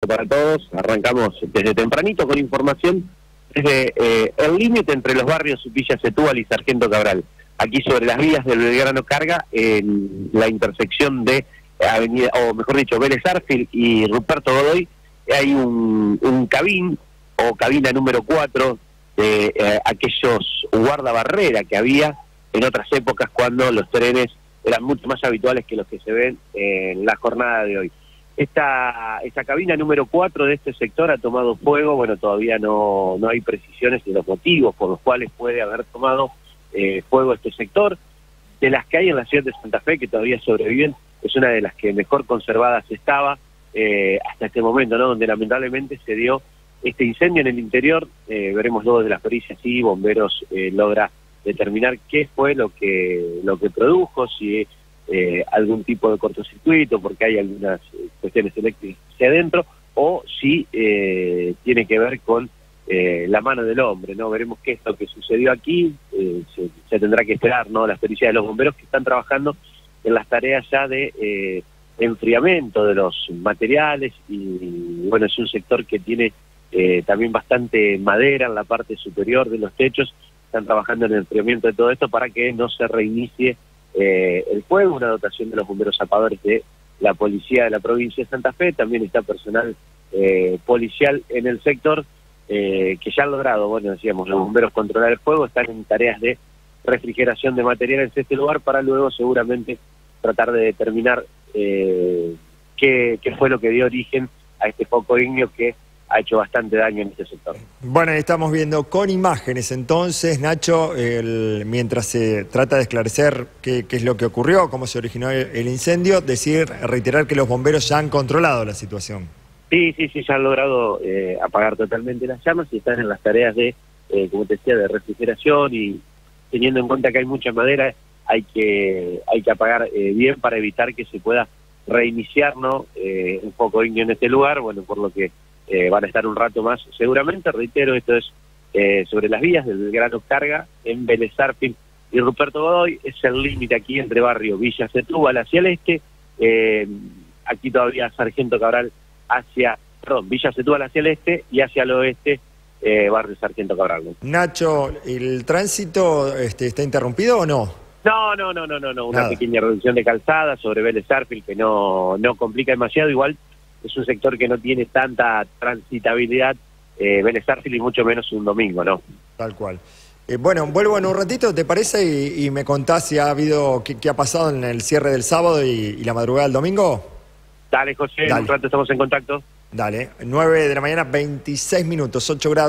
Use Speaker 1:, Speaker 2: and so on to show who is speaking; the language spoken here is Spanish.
Speaker 1: para todos. Arrancamos desde tempranito con información desde el límite entre los barrios Villa Setúbal y Sargento Cabral. Aquí sobre las vías del Belgrano Carga, en la intersección de Avenida, o mejor dicho, Vélez Arfield y Ruperto Godoy, hay un cabín o cabina número 4 de aquellos guardabarrera que había en otras épocas cuando los trenes eran mucho más habituales que los que se ven en la jornada de hoy. Esta cabina número 4 de este sector ha tomado fuego. Bueno, todavía no hay precisiones de los motivos por los cuales puede haber tomado fuego este sector. De las que hay en la ciudad de Santa Fe, que todavía sobreviven, es una de las que mejor conservadas estaba hasta este momento, ¿no? Donde lamentablemente se dio este incendio en el interior. Veremos luego de las pericias si Bomberos logra determinar qué fue lo que produjo, si algún tipo de cortocircuito, porque hay algunas cuestiones eléctricas hacia adentro, o si tiene que ver con la mano del hombre, ¿no? Veremos qué es lo que sucedió aquí. Se tendrá que esperar, ¿no? Las pericias de los bomberos que están trabajando en las tareas ya de enfriamiento de los materiales, y bueno, es un sector que tiene también bastante madera en la parte superior de los techos. Están trabajando en el enfriamiento de todo esto para que no se reinicie el fuego. Una dotación de los bomberos zapadores de la policía de la provincia de Santa Fe. También está personal policial en el sector que ya han logrado, bueno, decíamos, los bomberos controlar el fuego. Están en tareas de refrigeración de materiales en este lugar para luego seguramente tratar de determinar qué fue lo que dio origen a este foco ígneo que ha hecho bastante daño en este sector.
Speaker 2: Bueno, estamos viendo con imágenes entonces, Nacho, mientras se trata de esclarecer qué es lo que ocurrió, cómo se originó el incendio, reiterar que los bomberos ya han controlado la situación.
Speaker 1: Sí, ya han logrado apagar totalmente las llamas y están en las tareas de, como te decía, de refrigeración, y teniendo en cuenta que hay mucha madera, hay que apagar bien para evitar que se pueda reiniciar, ¿no? Un foco ígneo en este lugar. Bueno, por lo que van a estar un rato más seguramente. Reitero, esto es sobre las vías del Belgrano Carga en Vélez Arfield y Ruperto Godoy. Es el límite aquí entre barrio Villa Setúbal hacia el este, aquí todavía Sargento Cabral Villa Setúbal hacia el este, y hacia el oeste barrio Sargento Cabral, ¿no?
Speaker 2: Nacho, ¿el tránsito está interrumpido o no?
Speaker 1: No. Una pequeña reducción de calzada sobre Vélez Arfield que no complica demasiado. Igual es un sector que no tiene tanta transitabilidad, Vélez Arfield, y mucho menos un domingo, ¿no? Tal
Speaker 2: cual. Bueno, vuelvo en un ratito, ¿te parece? Y me contás si ha habido, qué ha pasado en el cierre del sábado y la madrugada del domingo.
Speaker 1: Dale, José, en un rato estamos en contacto.
Speaker 2: Dale, 9 de la mañana, 26 minutos, 8 grados.